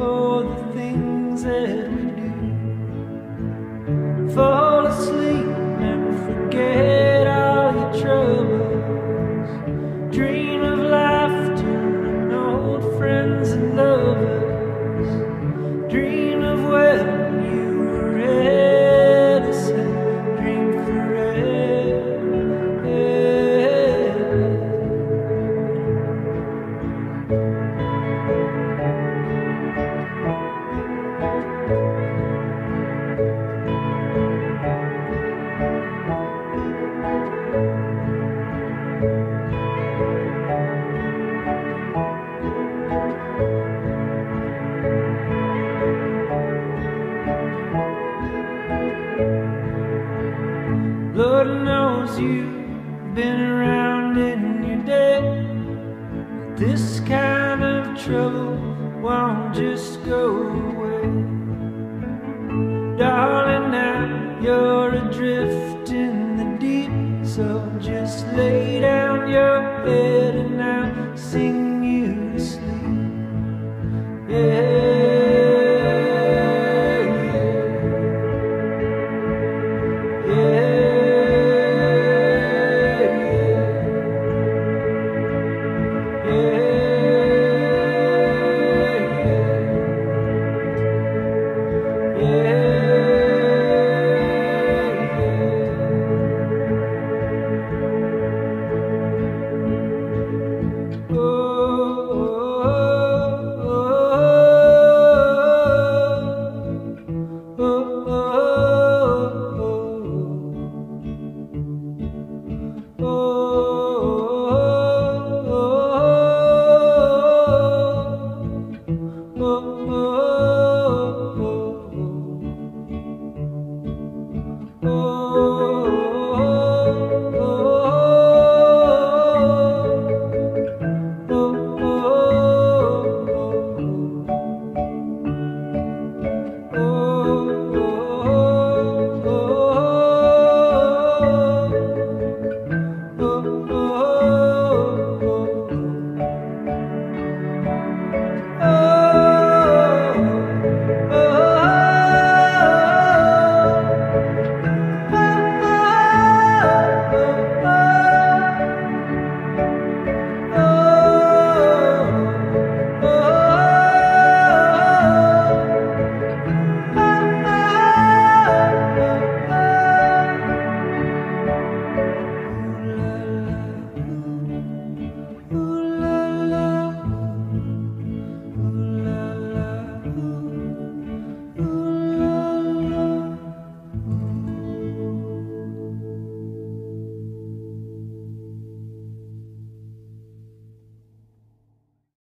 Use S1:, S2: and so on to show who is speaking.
S1: for the things that we do. Fall asleep and forget all your troubles. Dream of laughter and old friends and lovers. Dream of when you were innocent. Dream forever. Lord knows you've been around in your day. This kind of trouble won't just go away. Darling, now you're adrift in the deep, so just lay down your head.